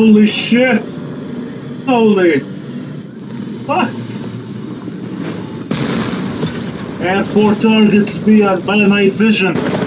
Holy shit! Holy fuck! Add 4 targets via night vision.